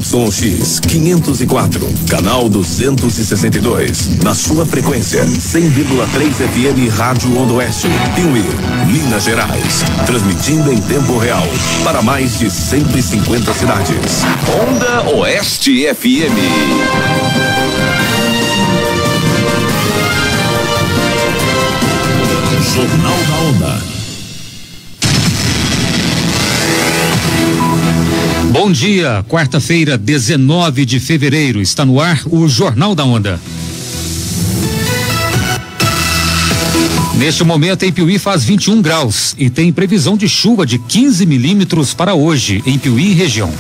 YX 504, canal 262, na sua frequência 100,3 FM Rádio Onda Oeste, Piuí, Minas Gerais, transmitindo em tempo real para mais de 150 cidades. Onda Oeste FM. Jornal da Onda. Bom dia, quarta-feira, 19 de fevereiro, está no ar o Jornal da Onda. Neste momento em Piuí faz 21 graus e tem previsão de chuva de 15 milímetros para hoje em Piuí e região.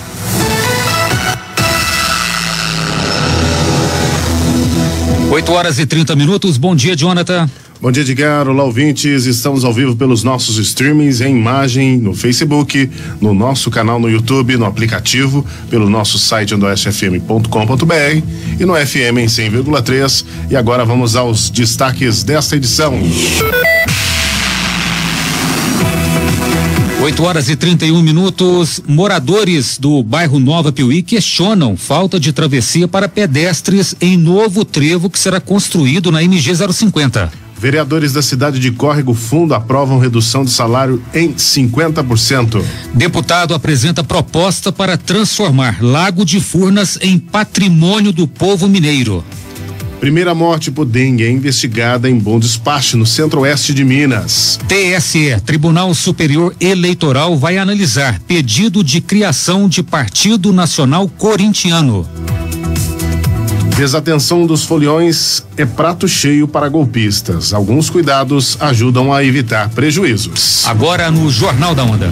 Oito horas e 30 minutos, bom dia, Jonathan. Bom dia, Edgar. Olá, ouvintes. Estamos ao vivo pelos nossos streamings em imagem no Facebook, no nosso canal no YouTube, no aplicativo, pelo nosso site ondoestfm.com.br e no FM em 100,3. E agora vamos aos destaques desta edição. 8 horas e 31 minutos. Moradores do bairro Nova Piuí questionam falta de travessia para pedestres em novo trevo que será construído na MG 050. Vereadores da cidade de Córrego Fundo aprovam redução de salário em 50%. Deputado apresenta proposta para transformar Lago de Furnas em patrimônio do povo mineiro. Primeira morte por dengue é investigada em Bom Despacho, no centro-oeste de Minas. TSE, Tribunal Superior Eleitoral, vai analisar pedido de criação de Partido Nacional Corintiano. Desatenção dos foliões é prato cheio para golpistas. Alguns cuidados ajudam a evitar prejuízos. Agora no Jornal da Onda.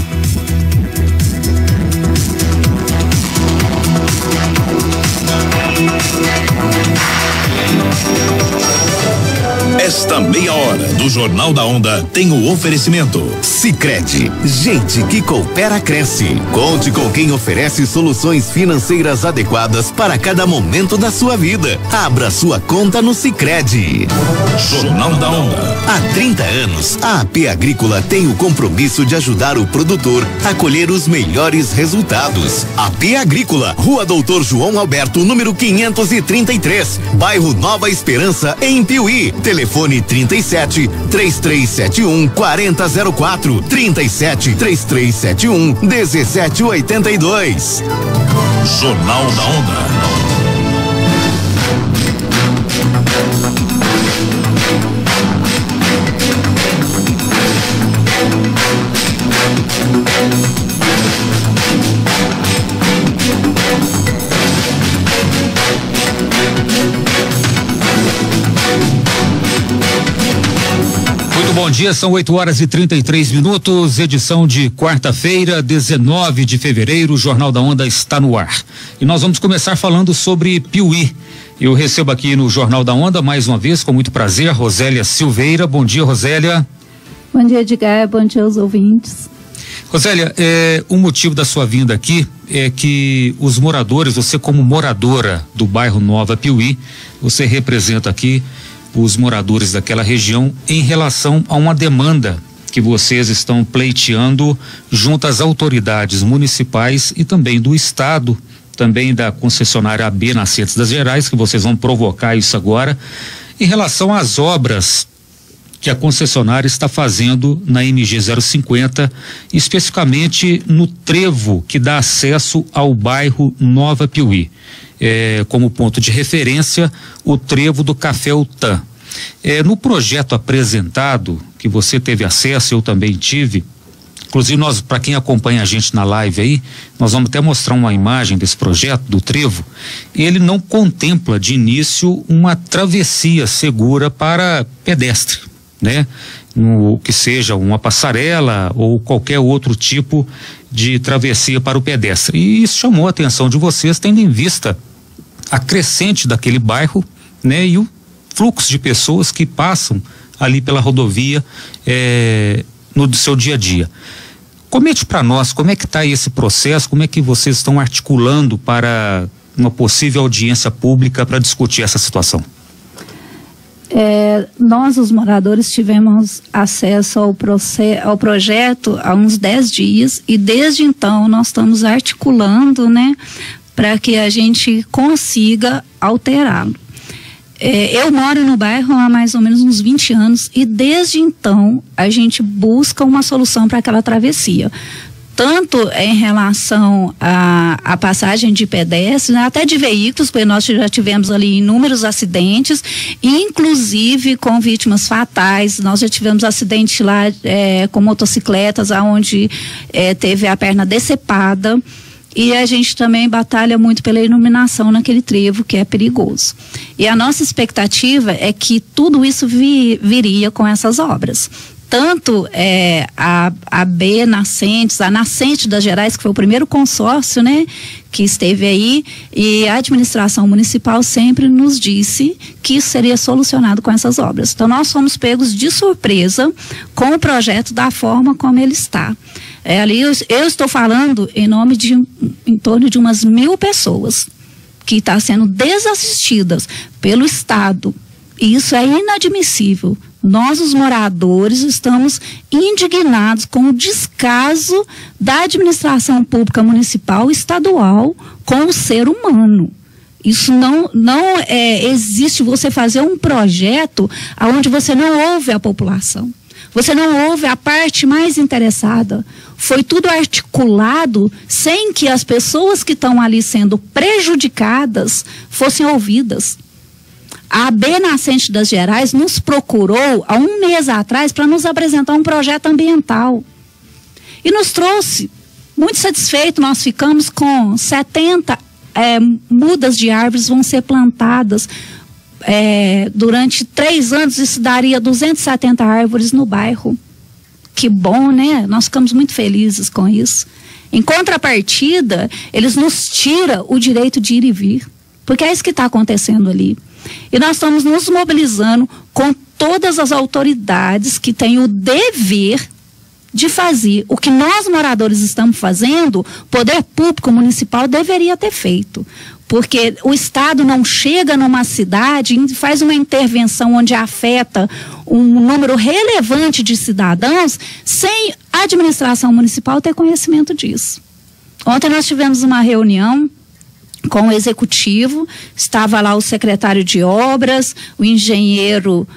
Esta meia hora do Jornal da Onda tem o oferecimento Sicredi, gente que coopera cresce. Conte com quem oferece soluções financeiras adequadas para cada momento da sua vida. Abra sua conta no Sicredi. Jornal da Onda. Há 30 anos, a AP Agrícola tem o compromisso de ajudar o produtor a colher os melhores resultados. AP Agrícola, Rua Doutor João Alberto, número 533, bairro Nova Esperança, em Piuí. Telefone 37 3371 4004, 37 3371 1782. Jornal da Onda. Bom dia, são 8 horas e 33 minutos, edição de quarta-feira, 19 de fevereiro, o Jornal da Onda está no ar. E nós vamos começar falando sobre Piuí. Eu recebo aqui no Jornal da Onda, mais uma vez, com muito prazer, Rosélia Silveira. Bom dia, Rosélia. Bom dia, Edgar. Bom dia aos ouvintes. Rosélia, o motivo da sua vinda aqui é que os moradores, você como moradora do bairro Nova Piuí, você representa aqui os moradores daquela região em relação a uma demanda que vocês estão pleiteando junto às autoridades municipais e também do estado, também da concessionária AB Nascentes das Gerais, que vocês vão provocar isso agora, em relação às obras que a concessionária está fazendo na MG 050, especificamente no trevo que dá acesso ao bairro Nova Piuí. Como ponto de referência, o trevo do Café Utã. No projeto apresentado, que você teve acesso, eu também tive, inclusive nós, para quem acompanha a gente na live aí, nós vamos até mostrar uma imagem desse projeto, do trevo. Ele não contempla de início uma travessia segura para pedestre, né? Que seja uma passarela ou qualquer outro tipo de travessia para o pedestre. E isso chamou a atenção de vocês, tendo em vista a crescente daquele bairro, né? E o fluxo de pessoas que passam ali pela rodovia no seu dia a dia. Comente para nós como é que está esse processo, como é que vocês estão articulando para uma possível audiência pública para discutir essa situação. Nós, os moradores, tivemos acesso ao projeto há uns 10 dias e desde então nós estamos articulando, né, para que a gente consiga alterá-lo. Eu moro no bairro há mais ou menos uns 20 anos e desde então a gente busca uma solução para aquela travessia. Tanto em relação à passagem de pedestres, né, até de veículos, porque nós já tivemos ali inúmeros acidentes, inclusive com vítimas fatais. Nós já tivemos acidente lá com motocicletas, onde teve a perna decepada. E a gente também batalha muito pela iluminação naquele trevo que é perigoso. E a nossa expectativa é que tudo isso viria com essas obras. Tanto a B Nascentes, a Nascente das Gerais, que foi o primeiro consórcio, né, que esteve aí, e a administração municipal sempre nos disse que isso seria solucionado com essas obras. Então nós fomos pegos de surpresa com o projeto da forma como ele está. Ali eu estou falando em nome de em torno de umas 1.000 pessoas que estão sendo desassistidas pelo Estado. E isso é inadmissível. Nós, os moradores, estamos indignados com o descaso da administração pública municipal e estadual com o ser humano. Isso não existe você fazer um projeto onde você não ouve a população. Você não ouve a parte mais interessada. Foi tudo articulado sem que as pessoas que estão ali sendo prejudicadas fossem ouvidas. A AB Nascente das Gerais nos procurou há um mês atrás para nos apresentar um projeto ambiental. E nos trouxe, muito satisfeito, nós ficamos com 70 mudas de árvores vão ser plantadas durante 3 anos, isso daria 270 árvores no bairro. Que bom, né? Nós ficamos muito felizes com isso. Em contrapartida, eles nos tiram o direito de ir e vir, porque é isso que está acontecendo ali. E nós estamos nos mobilizando com todas as autoridades que têm o dever de fazer o que nós moradores estamos fazendo, o poder público municipal deveria ter feito. Porque o Estado não chega numa cidade e faz uma intervenção onde afeta um número relevante de cidadãos sem a administração municipal ter conhecimento disso. Ontem nós tivemos uma reunião com o executivo, estava lá o secretário de obras, o engenheiro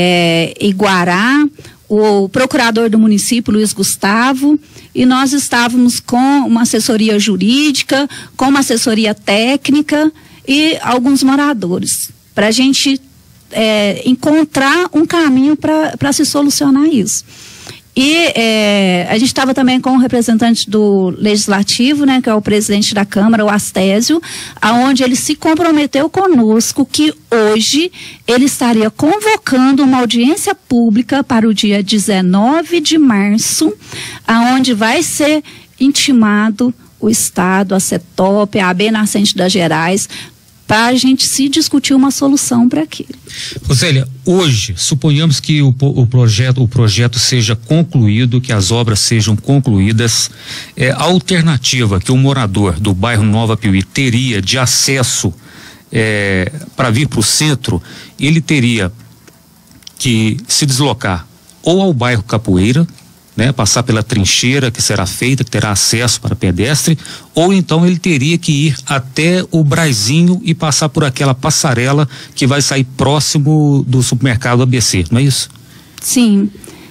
Iguará, o procurador do município, Luiz Gustavo, e nós estávamos com uma assessoria jurídica, com uma assessoria técnica e alguns moradores, para a gente encontrar um caminho para se solucionar isso. E a gente estava também com o representante do Legislativo, né, que é o presidente da Câmara, o Astésio, aonde ele se comprometeu conosco que hoje ele estaria convocando uma audiência pública para o dia 19 de março, aonde vai ser intimado o Estado, a CETOP, a AB Nascente das Gerais, para a gente se discutir uma solução para aquilo. Rosélia, hoje, suponhamos que o projeto seja concluído, que as obras sejam concluídas, a alternativa que o morador do bairro Nova Piuí teria de acesso para vir para o centro, ele teria que se deslocar ou ao bairro Capoeira, né, passar pela trincheira que será feita, que terá acesso para pedestre, ou então ele teria que ir até o Braizinho e passar por aquela passarela que vai sair próximo do supermercado ABC, não é isso? Sim,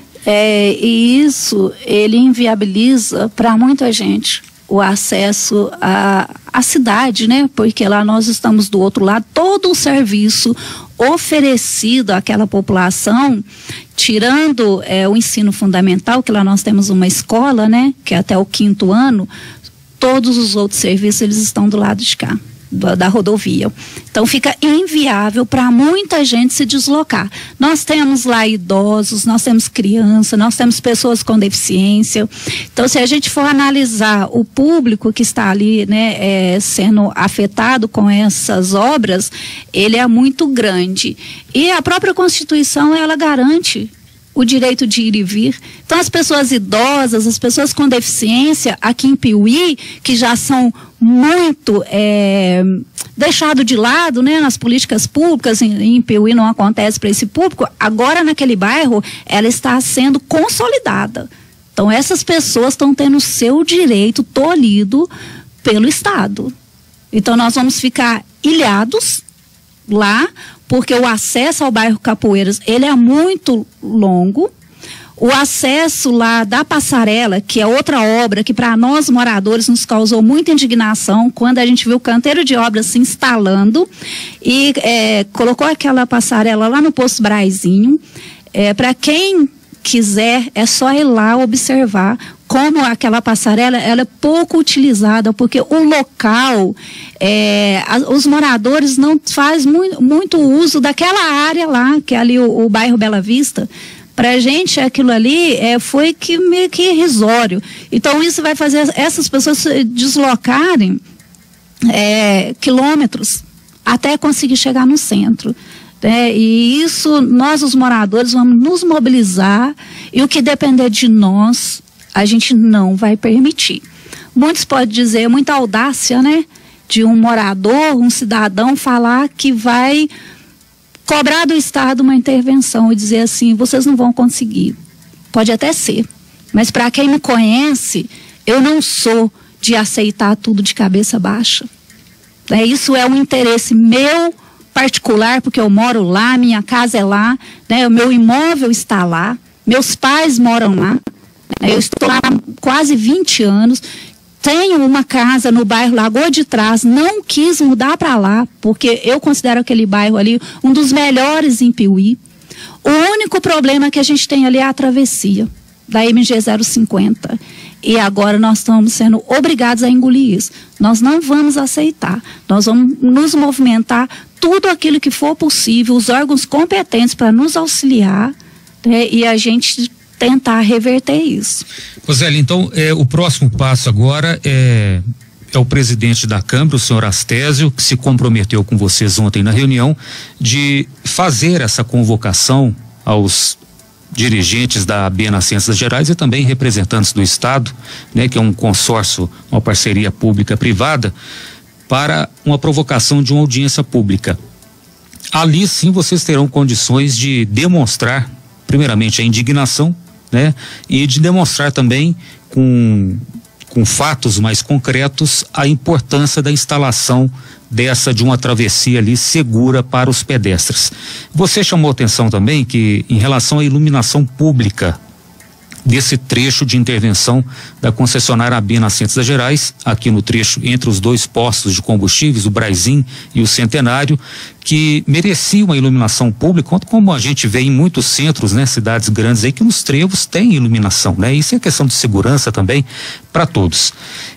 e isso ele inviabiliza para muita gente o acesso à cidade, né? Porque lá nós estamos do outro lado, todo o serviço oferecido àquela população, tirando o ensino fundamental, que lá nós temos uma escola, né? Que é até o 5º ano, todos os outros serviços eles estão do lado de cá, da rodovia. Então fica inviável para muita gente se deslocar. Nós temos lá idosos, nós temos crianças, nós temos pessoas com deficiência. Então se a gente for analisar o público que está ali, né, sendo afetado com essas obras, ele é muito grande. E a própria Constituição, ela garante o direito de ir e vir. Então as pessoas idosas, as pessoas com deficiência aqui em Piuí, que já são muito deixado de lado, né, nas políticas públicas, em Piuí não acontece para esse público, agora naquele bairro ela está sendo consolidada. Então essas pessoas estão tendo o seu direito tolhido pelo Estado. Então nós vamos ficar ilhados lá, porque o acesso ao bairro Capoeiras, ele é muito longo. O acesso lá da passarela, que é outra obra que para nós moradores nos causou muita indignação quando a gente viu o canteiro de obras se instalando e colocou aquela passarela lá no Posto Braizinho. Para quem quiser, é só ir lá observar como aquela passarela ela é pouco utilizada, porque o local, os moradores não fazem muito uso daquela área lá, que é ali o bairro Bela Vista. Para a gente, aquilo ali foi meio que irrisório. Então, isso vai fazer essas pessoas se deslocarem quilômetros até conseguir chegar no centro. E isso, nós, os moradores, vamos nos mobilizar e o que depender de nós, a gente não vai permitir. Muitos podem dizer, muita audácia, né? De um morador, um cidadão falar que vai cobrar do Estado uma intervenção e dizer assim, vocês não vão conseguir. Pode até ser, mas para quem me conhece, eu não sou de aceitar tudo de cabeça baixa. Isso é um interesse meu particular, porque eu moro lá, minha casa é lá, né? O meu imóvel está lá, meus pais moram lá, eu estou lá há quase 20 anos, tenho uma casa no bairro Lagoa de Trás, não quis mudar para lá, porque eu considero aquele bairro ali um dos melhores em Piuí. O único problema que a gente tem ali é a travessia da MG 050. E agora nós estamos sendo obrigados a engolir isso. Nós não vamos aceitar. Nós vamos nos movimentar tudo aquilo que for possível, os órgãos competentes para nos auxiliar, né, e a gente tentar reverter isso. Roseli, então, o próximo passo agora é o presidente da Câmara, o senhor Astésio, que se comprometeu com vocês ontem na reunião de fazer essa convocação aos dirigentes da AB Nascenças Gerais e também representantes do Estado, né, que é um consórcio, uma parceria pública-privada, para uma provocação de uma audiência pública. Ali sim vocês terão condições de demonstrar, primeiramente, a indignação, né, e de demonstrar também com fatos mais concretos a importância da instalação de uma travessia ali segura para os pedestres. Você chamou atenção também que em relação à iluminação pública desse trecho de intervenção da concessionária AB Nascenças Gerais, aqui no trecho entre os dois postos de combustíveis, o Braizinho e o Centenário, que merecia uma iluminação pública, como a gente vê em muitos centros, né, cidades grandes aí que nos trevos tem iluminação, né? Isso é questão de segurança também para todos.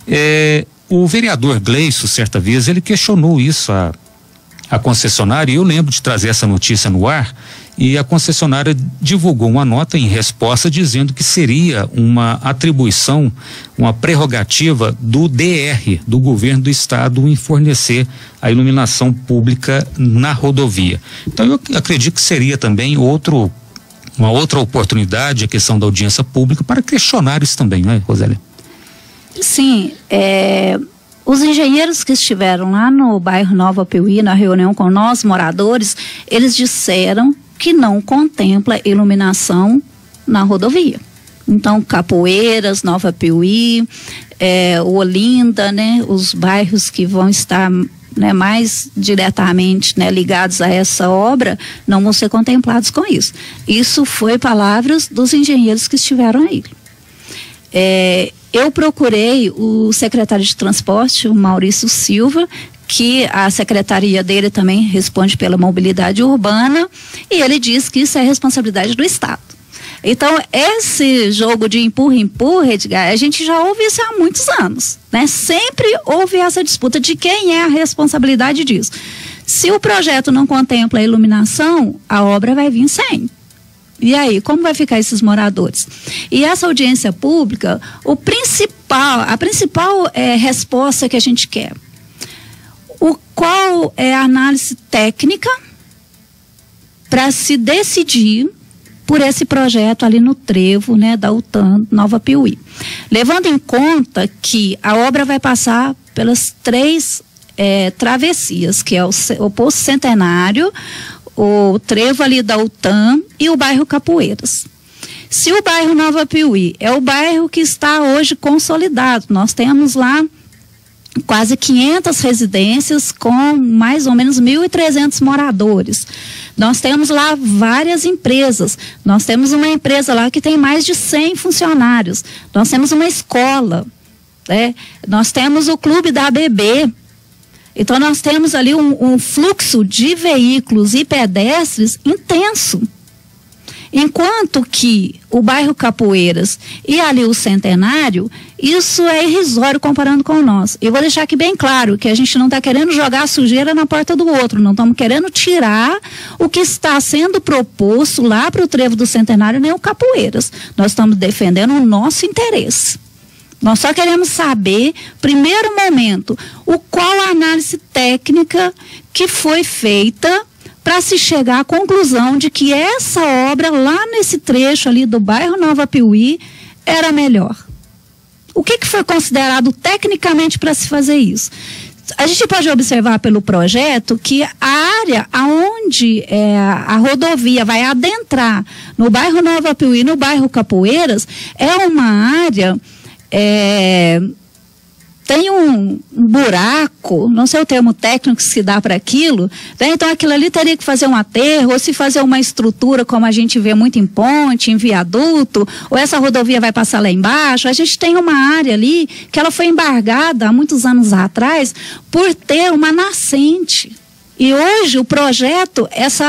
O vereador Gleison, certa vez, ele questionou isso a concessionária, e eu lembro de trazer essa notícia no ar, e a concessionária divulgou uma nota em resposta dizendo que seria uma atribuição, uma prerrogativa do DR, do governo do estado, em fornecer a iluminação pública na rodovia. Então eu acredito que seria também uma outra oportunidade, a questão da audiência pública, para questionar isso também, né, Roseli? Sim, os engenheiros que estiveram lá no bairro Nova Piuí, na reunião com nós, moradores, eles disseram que não contempla iluminação na rodovia. Então, Capoeiras, Nova Piuí, Olinda, né, os bairros que vão estar, né, mais diretamente, né, ligados a essa obra, não vão ser contemplados com isso. Isso foi palavras dos engenheiros que estiveram aí. Eu procurei o secretário de transporte, o Maurício Silva, que a secretaria dele também responde pela mobilidade urbana, e ele diz que isso é responsabilidade do Estado. Então, esse jogo de empurra-empurra, Edgar, a gente já ouve isso há muitos anos, né? Sempre houve essa disputa de quem é a responsabilidade disso. Se o projeto não contempla a iluminação, a obra vai vir sem. E aí, como vai ficar esses moradores? E essa audiência pública, a principal resposta que a gente quer, qual é a análise técnica para se decidir por esse projeto ali no trevo, né, da UTAN Nova Piuí. Levando em conta que a obra vai passar pelas 3 travessias, que é o Posto Centenário, o trevo ali da UTAN e o bairro Capoeiras. Se o bairro Nova Piuí é o bairro que está hoje consolidado, nós temos lá quase 500 residências com mais ou menos 1.300 moradores. Nós temos lá várias empresas. Nós temos uma empresa lá que tem mais de 100 funcionários. Nós temos uma escola, né? Nós temos o clube da ABB. Então nós temos ali um fluxo de veículos e pedestres intenso. Enquanto que o bairro Capoeiras e ali o Centenário, isso é irrisório comparando com o nosso. Eu vou deixar aqui bem claro que a gente não está querendo jogar a sujeira na porta do outro, não estamos querendo tirar o que está sendo proposto lá para o trevo do Centenário, nem o Capoeiras. Nós estamos defendendo o nosso interesse. Nós só queremos saber, primeiro momento, qual a análise técnica que foi feita para se chegar à conclusão de que essa obra lá nesse trecho ali do bairro Nova Piuí era melhor. O que foi considerado tecnicamente para se fazer isso? A gente pode observar pelo projeto que a área aonde a rodovia vai adentrar no bairro Nova Piuí, no bairro Capoeiras, é uma área... tem um buraco, não sei o termo técnico que se dá para aquilo, né? Então aquilo ali teria que fazer um aterro, ou se fazer uma estrutura como a gente vê muito em ponte, em viaduto, ou essa rodovia vai passar lá embaixo. A gente tem uma área ali que ela foi embargada há muitos anos atrás por ter uma nascente. E hoje o projeto,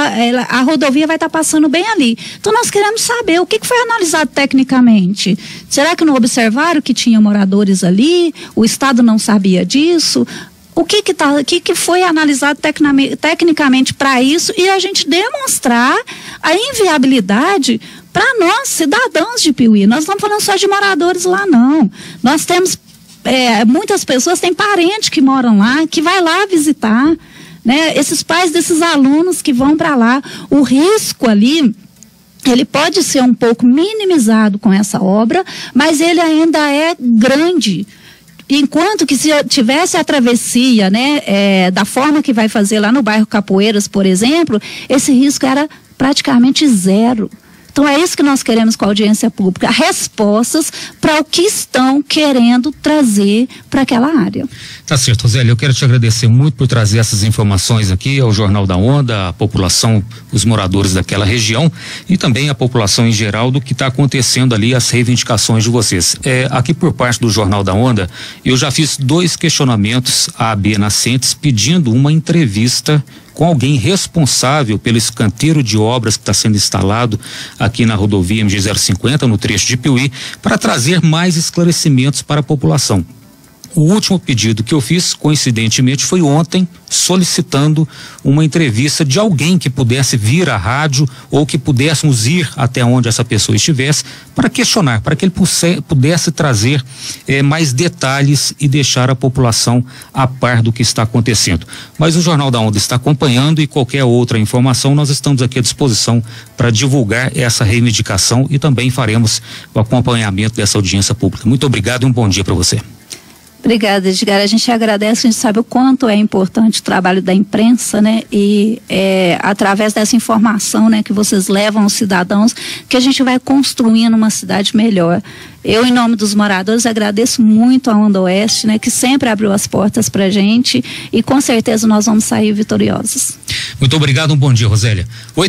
a rodovia vai estar passando bem ali. Então nós queremos saber o que foi analisado tecnicamente. Será que não observaram que tinha moradores ali? O Estado não sabia disso? O que foi analisado tecnicamente para isso e a gente demonstrar a inviabilidade para nós, cidadãos de Piuí. Nós não estamos falando só de moradores lá, não. Nós temos, muitas pessoas têm parentes que moram lá, que vai lá visitar. Né? Esses pais desses alunos que vão para lá, o risco ali, ele pode ser um pouco minimizado com essa obra, mas ele ainda é grande. Enquanto que se tivesse a travessia, né, da forma que vai fazer lá no bairro Capoeiras, por exemplo, esse risco era praticamente zero. Então é isso que nós queremos com a audiência pública, respostas para o que estão querendo trazer para aquela área. Tá certo, Rosélia, eu quero te agradecer muito por trazer essas informações aqui ao Jornal da Onda, a população, os moradores daquela região e também a população em geral do que está acontecendo ali, as reivindicações de vocês. Aqui por parte do Jornal da Onda, eu já fiz 2 questionamentos à AB Nascentes pedindo uma entrevista com alguém responsável pelo escanteio de obras que está sendo instalado aqui na rodovia MG-050, no trecho de Piuí, para trazer mais esclarecimentos para a população. O último pedido que eu fiz, coincidentemente, foi ontem, solicitando uma entrevista de alguém que pudesse vir à rádio ou que pudéssemos ir até onde essa pessoa estivesse para questionar, para que ele pudesse trazer mais detalhes e deixar a população a par do que está acontecendo. Mas o Jornal da Onda está acompanhando e qualquer outra informação nós estamos aqui à disposição para divulgar essa reivindicação e também faremos o acompanhamento dessa audiência pública. Muito obrigado e um bom dia para você. Obrigada, Edgar. A gente agradece, a gente sabe o quanto é importante o trabalho da imprensa, né? E através dessa informação, né, que vocês levam aos cidadãos, que a gente vai construindo uma cidade melhor. Eu, em nome dos moradores, agradeço muito a Onda Oeste, né, que sempre abriu as portas pra gente e com certeza nós vamos sair vitoriosos. Muito obrigado, um bom dia, Rosélia.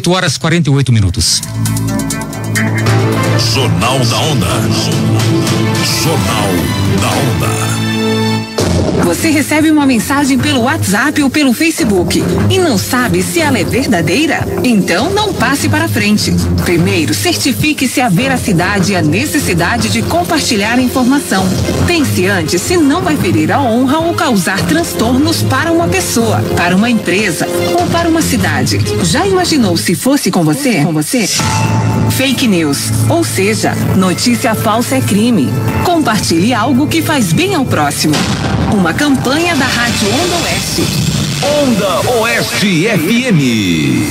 8h48. Jornal da Onda. Jornal da Onda. Você recebe uma mensagem pelo WhatsApp ou pelo Facebook e não sabe se ela é verdadeira? Então não passe para frente. Primeiro, certifique se a veracidade e a necessidade de compartilhar a informação. Pense antes se não vai ferir a honra ou causar transtornos para uma pessoa, para uma empresa ou para uma cidade. Já imaginou se fosse com você? Fake news, ou seja, notícia falsa é crime. Compartilhe algo que faz bem ao próximo. Uma campanha da Rádio Onda Oeste. Onda Oeste FM.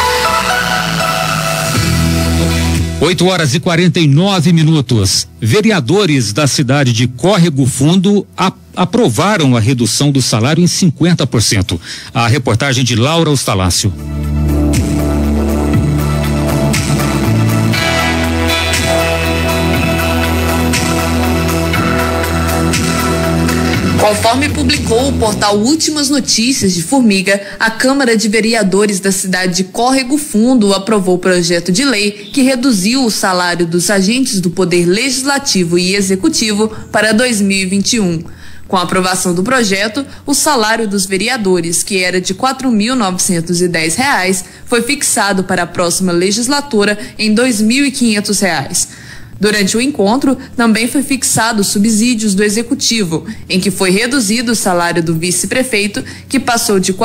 8h49. Vereadores da cidade de Córrego Fundo aprovaram a redução do salário em 50%. A reportagem de Laura Ostalácio. Conforme Conforme publicou o portal Últimas Notícias de Formiga, a Câmara de Vereadores da cidade de Córrego Fundo aprovou o projeto de lei que reduziu o salário dos agentes do Poder Legislativo e Executivo para 2021. Com a aprovação do projeto, o salário dos vereadores, que era de R$ 4.910, foi fixado para a próxima legislatura em R$ 2.500. Durante o encontro, também foi fixado os subsídios do Executivo, em que foi reduzido o salário do vice-prefeito, que passou de R$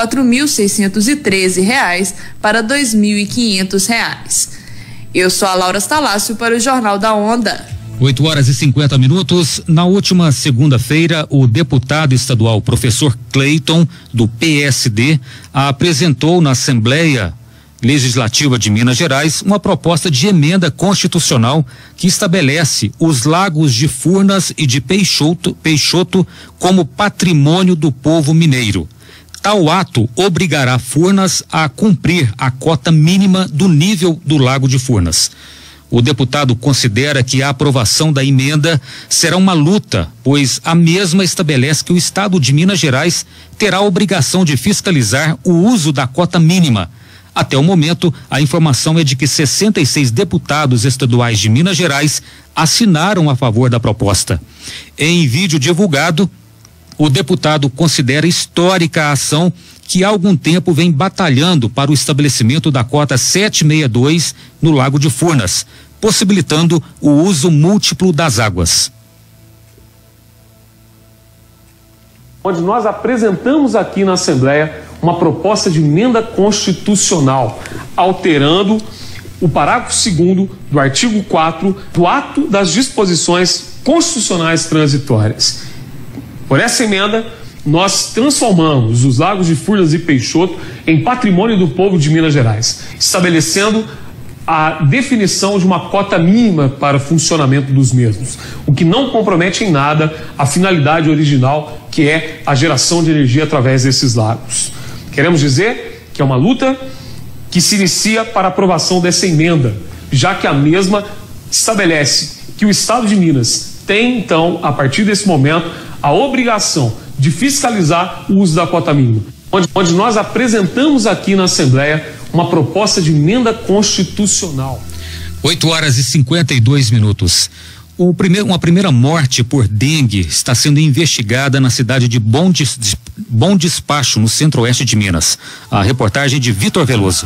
4.613 para R$ 2.500. Eu sou a Laura Stalácio para o Jornal da Onda. 8h50. Na última segunda-feira, o deputado estadual professor Cleiton, do PSD, apresentou na Assembleia Legislativa de Minas Gerais uma proposta de emenda constitucional que estabelece os lagos de Furnas e de Peixoto como patrimônio do povo mineiro. Tal ato obrigará Furnas a cumprir a cota mínima do nível do Lago de Furnas. O deputado considera que a aprovação da emenda será uma luta, pois a mesma estabelece que o Estado de Minas Gerais terá a obrigação de fiscalizar o uso da cota mínima. Até o momento, a informação é de que 66 deputados estaduais de Minas Gerais assinaram a favor da proposta. Em vídeo divulgado, o deputado considera histórica a ação que há algum tempo vem batalhando para o estabelecimento da cota 762 no Lago de Furnas, possibilitando o uso múltiplo das águas. Onde nós apresentamos aqui na Assembleia uma proposta de emenda constitucional, alterando o parágrafo 2º do artigo 4 do ato das disposições constitucionais transitórias. Por essa emenda, nós transformamos os lagos de Furnas e Peixoto em patrimônio do povo de Minas Gerais, estabelecendo a definição de uma cota mínima para o funcionamento dos mesmos, o que não compromete em nada a finalidade original, que é a geração de energia através desses lagos. Queremos dizer que é uma luta que se inicia para a aprovação dessa emenda, já que a mesma estabelece que o Estado de Minas tem, então, a partir desse momento, a obrigação de fiscalizar o uso da cota mínima, onde nós apresentamos aqui na Assembleia uma proposta de emenda constitucional. 8h52. Uma primeira morte por dengue está sendo investigada na cidade de Bom Despacho, no centro-oeste de Minas. A reportagem de Vitor Veloso.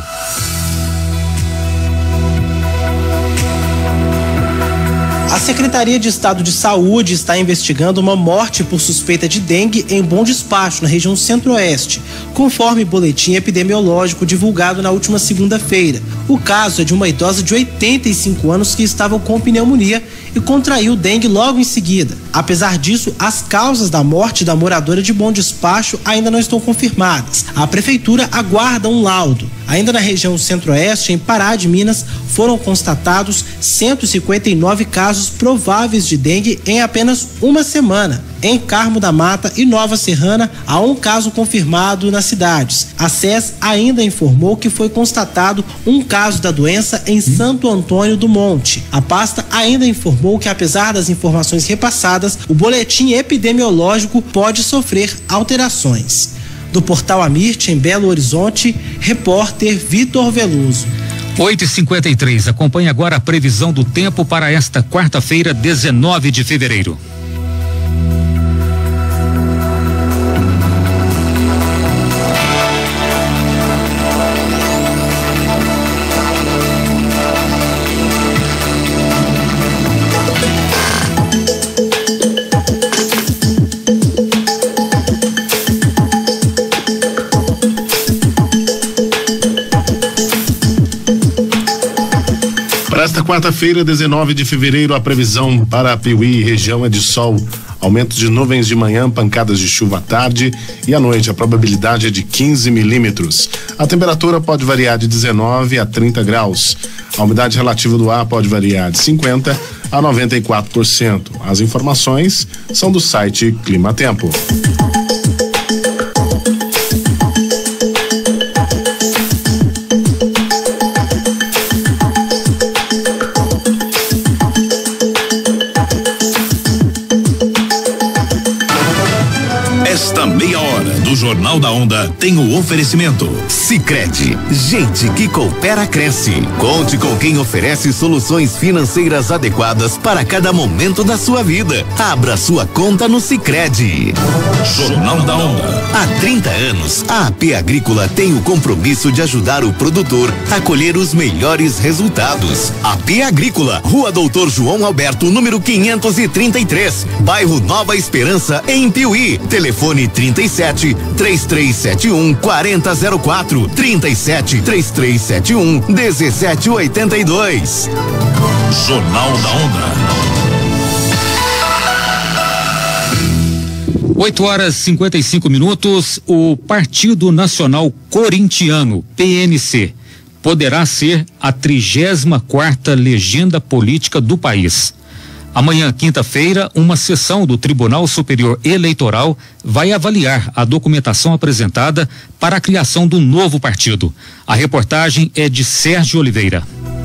A Secretaria de Estado de Saúde está investigando uma morte por suspeita de dengue em Bom Despacho, na região centro-oeste, conforme boletim epidemiológico divulgado na última segunda-feira. O caso é de uma idosa de 85 anos que estava com pneumonia e contraiu dengue logo em seguida. Apesar disso, as causas da morte da moradora de Bom Despacho ainda não estão confirmadas. A prefeitura aguarda um laudo. Ainda na região centro-oeste, em Pará de Minas, foram constatados 159 casos prováveis de dengue em apenas uma semana. Em Carmo da Mata e Nova Serrana, há um caso confirmado nas cidades. A SES ainda informou que foi constatado um caso da doença em Santo Antônio do Monte. A pasta ainda informou que, apesar das informações repassadas, o boletim epidemiológico pode sofrer alterações. Do portal Amirte, em Belo Horizonte, repórter Vitor Veloso. 8h53. Acompanhe agora a previsão do tempo para esta quarta-feira, 19 de fevereiro. Esta quarta-feira, 19 de fevereiro, a previsão para Piuí e região é de sol, aumentos de nuvens de manhã, pancadas de chuva à tarde e à noite. A probabilidade é de 15 milímetros. A temperatura pode variar de 19 a 30 graus. A umidade relativa do ar pode variar de 50 a 94%. As informações são do site Clima Tempo. oferecimento. Sicredi, gente que coopera cresce. Conte com quem oferece soluções financeiras adequadas para cada momento da sua vida. Abra sua conta no Sicredi. Jornal da Onda. Há 30 anos, a AP Agrícola tem o compromisso de ajudar o produtor a colher os melhores resultados. AP Agrícola, Rua Doutor João Alberto, número 533, bairro Nova Esperança, em Piuí. Telefone 37 3371 4004, 37 3371 1782. Jornal da Onda. 8h55. O Partido Nacional Corintiano, PNC, poderá ser a 34ª legenda política do país. Amanhã, quinta-feira, uma sessão do Tribunal Superior Eleitoral vai avaliar a documentação apresentada para a criação do novo partido. A reportagem é de Sérgio Oliveira.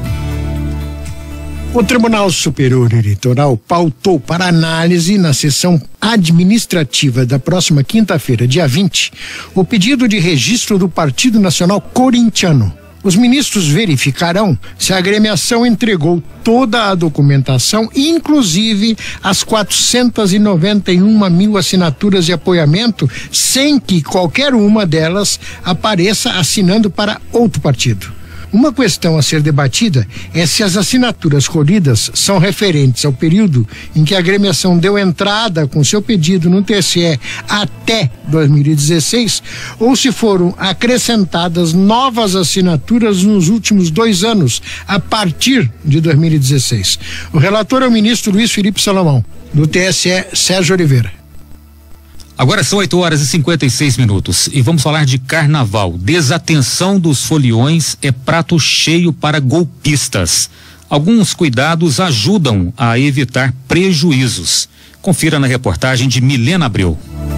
O Tribunal Superior Eleitoral pautou para análise na sessão administrativa da próxima quinta-feira, dia 20, o pedido de registro do Partido Nacional Corintiano. Os ministros verificarão se a agremiação entregou toda a documentação, inclusive as 491 mil assinaturas de apoiamento, sem que qualquer uma delas apareça assinando para outro partido. Uma questão a ser debatida é se as assinaturas colhidas são referentes ao período em que a agremiação deu entrada com seu pedido no TSE até 2016 ou se foram acrescentadas novas assinaturas nos últimos 2 anos, a partir de 2016. O relator é o ministro Luiz Felipe Salomão, do TSE, Sérgio Oliveira. Agora são 8h56 e vamos falar de carnaval. Desatenção dos foliões é prato cheio para golpistas. Alguns cuidados ajudam a evitar prejuízos. Confira na reportagem de Milena Abreu.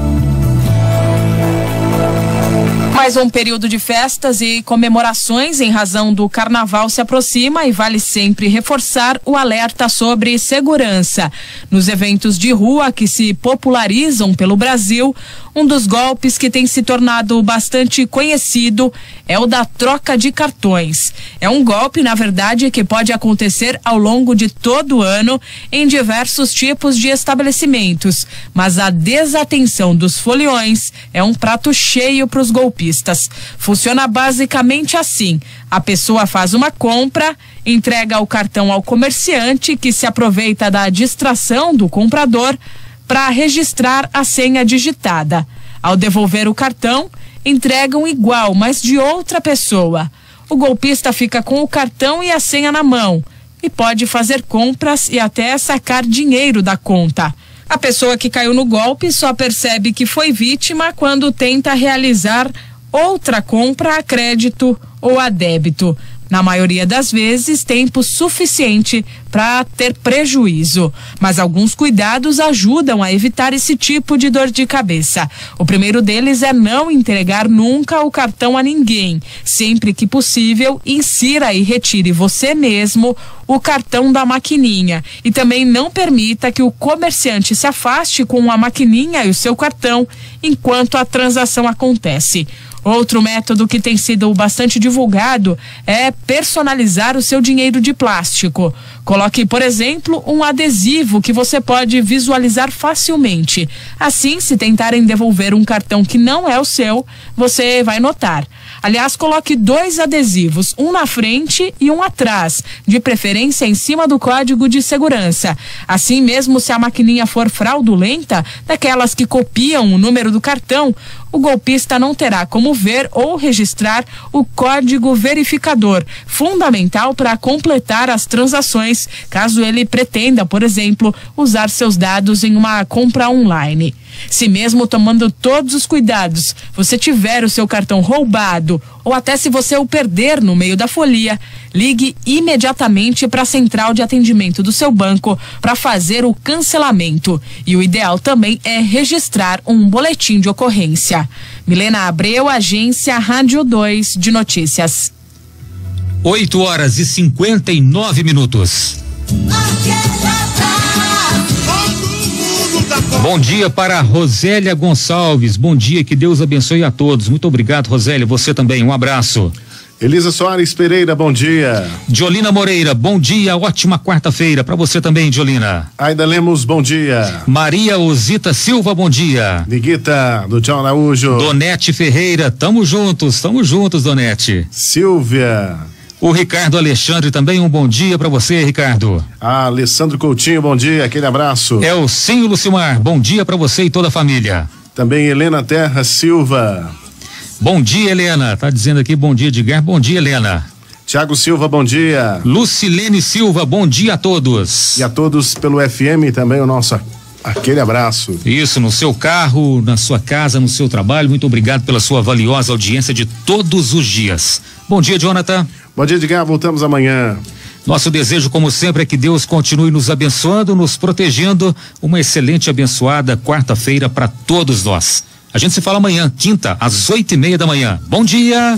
Mais um período de festas e comemorações em razão do carnaval se aproxima e vale sempre reforçar o alerta sobre segurança. Nos eventos de rua que se popularizam pelo Brasil, um dos golpes que tem se tornado bastante conhecido é o da troca de cartões. É um golpe, na verdade, que pode acontecer ao longo de todo o ano em diversos tipos de estabelecimentos, mas a desatenção dos foliões é um prato cheio para os golpistas. Funciona basicamente assim: a pessoa faz uma compra, entrega o cartão ao comerciante, que se aproveita da distração do comprador para registrar a senha digitada. Ao devolver o cartão, entregam igual, mas de outra pessoa. O golpista fica com o cartão e a senha na mão e pode fazer compras e até sacar dinheiro da conta. A pessoa que caiu no golpe só percebe que foi vítima quando tenta realizar outra compra a crédito ou a débito. Na maioria das vezes, tempo suficiente para ter prejuízo. Mas alguns cuidados ajudam a evitar esse tipo de dor de cabeça. O primeiro deles é não entregar nunca o cartão a ninguém. Sempre que possível, insira e retire você mesmo o cartão da maquininha. E também não permita que o comerciante se afaste com a maquininha e o seu cartão enquanto a transação acontece. Outro método que tem sido bastante divulgado é personalizar o seu dinheiro de plástico. Coloque, por exemplo, um adesivo que você pode visualizar facilmente. Assim, se tentarem devolver um cartão que não é o seu, você vai notar. Aliás, coloque 2 adesivos, um na frente e um atrás, de preferência em cima do código de segurança. Assim, mesmo se a maquininha for fraudulenta, daquelas que copiam o número do cartão, o golpista não terá como ver ou registrar o código verificador, fundamental para completar as transações, caso ele pretenda, por exemplo, usar seus dados em uma compra online. Se mesmo tomando todos os cuidados, você tiver o seu cartão roubado ou até se você o perder no meio da folia, ligue imediatamente para a central de atendimento do seu banco para fazer o cancelamento. E o ideal também é registrar um boletim de ocorrência. Milena Abreu, Agência Rádio 2 de Notícias. 8h59. Bom dia para Rosélia Gonçalves. Bom dia, que Deus abençoe a todos. Muito obrigado, Rosélia. Você também. Um abraço. Elisa Soares Pereira, bom dia. Diolina Moreira, bom dia, ótima quarta-feira. Para você também, Diolina. Aida Lemos, bom dia. Maria Osita Silva, bom dia. Niguita, do Tchau Araújo. Donete Ferreira, tamo juntos, Donete. Silvia. O Ricardo Alexandre também, um bom dia para você, Ricardo. Alessandro Coutinho, bom dia, aquele abraço. Elcinho Lucimar, bom dia para você e toda a família. Também Helena Terra Silva. Bom dia, Helena. Tá dizendo aqui, bom dia, Edgar. Bom dia, Helena. Tiago Silva, bom dia. Lucilene Silva, bom dia a todos. E a todos pelo FM também o nosso aquele abraço. Isso, no seu carro, na sua casa, no seu trabalho. Muito obrigado pela sua valiosa audiência de todos os dias. Bom dia, Jonathan. Bom dia, Edgar. Voltamos amanhã. Nosso desejo, como sempre, é que Deus continue nos abençoando, nos protegendo. Uma excelente e abençoada quarta-feira para todos nós. A gente se fala amanhã, quinta, às 8:30 da manhã. Bom dia!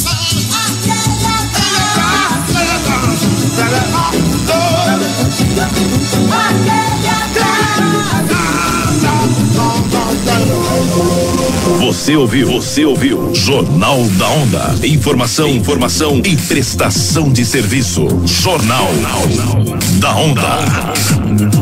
Você ouviu Jornal da Onda. Informação e prestação de serviço. Jornal da Onda.